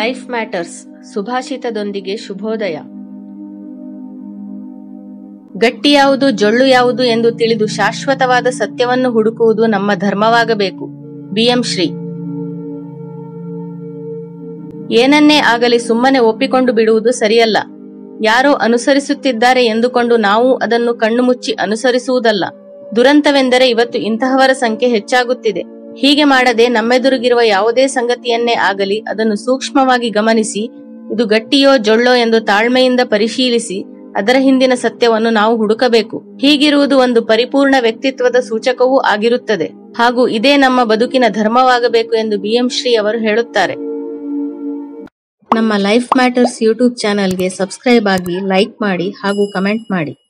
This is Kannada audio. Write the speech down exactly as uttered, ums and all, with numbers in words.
ಲೈಫ್ ಮ್ಯಾಟರ್ಸ್ ಸುಭಾಷಿತದೊಂದಿಗೆ ಶುಭೋದಯ. ಗಟ್ಟಿ ಯಾವುದು ಜೊಳ್ಳು ಯಾವುದು ಎಂದು ತಿಳಿದು ಶಾಶ್ವತವಾದ ಸತ್ಯವನ್ನು ಹುಡುಕುವುದು ನಮ್ಮ ಧರ್ಮವಾಗಬೇಕು. B M Shri. ಏನನ್ನೇ ಆಗಲಿ ಸುಮ್ಮನೆ ಒಪ್ಪಿಕೊಂಡು ಬಿಡುವುದು ಸರಿಯಲ್ಲ. ಯಾರೋ ಅನುಸರಿಸುತ್ತಿದ್ದಾರೆ ಎಂದುಕೊಂಡು ನಾವು ಅದನ್ನು ಕಣ್ಣು ಮುಚ್ಚಿ ಅನುಸರಿಸುವುದಲ್ಲ. ದುರಂತವೆಂದರೆ ಇವತ್ತು ಇಂತಹವರ ಸಂಖ್ಯೆ ಹೆಚ್ಚಾಗುತ್ತಿದೆ. ಹೀಗೆ ಮಾಡದೆ ನಮ್ಮೆದುರಿಗಿರುವ ಯಾವುದೇ ಸಂಗತಿಯನ್ನೇ ಆಗಲಿ ಅದನ್ನು ಸೂಕ್ಷ್ಮವಾಗಿ ಗಮನಿಸಿ ಇದು ಗಟ್ಟಿಯೋ ಜೊಳ್ಳೋ ಎಂದು ತಾಳ್ಮೆಯಿಂದ ಪರಿಶೀಲಿಸಿ ಅದರ ಹಿಂದಿನ ಸತ್ಯವನ್ನು ನಾವು ಹುಡುಕಬೇಕು. ಹೀಗಿರುವುದು ಒಂದು ಪರಿಪೂರ್ಣ ವ್ಯಕ್ತಿತ್ವದ ಸೂಚಕವೂ ಆಗಿರುತ್ತದೆ. ಹಾಗೂ ಇದೇ ನಮ್ಮ ಬದುಕಿನ ಧರ್ಮವಾಗಬೇಕು ಎಂದು ಬಿ ಎಂ ಶ್ರೀ ಅವರು ಹೇಳುತ್ತಾರೆ. ನಮ್ಮ ಲೈಫ್ ಮ್ಯಾಟರ್ಸ್ ಯೂಟ್ಯೂಬ್ ಚಾನೆಲ್ಗೆ ಸಬ್ಸ್ಕ್ರೈಬ್ ಆಗಿ, ಲೈಕ್ ಮಾಡಿ ಹಾಗೂ ಕಮೆಂಟ್ ಮಾಡಿ.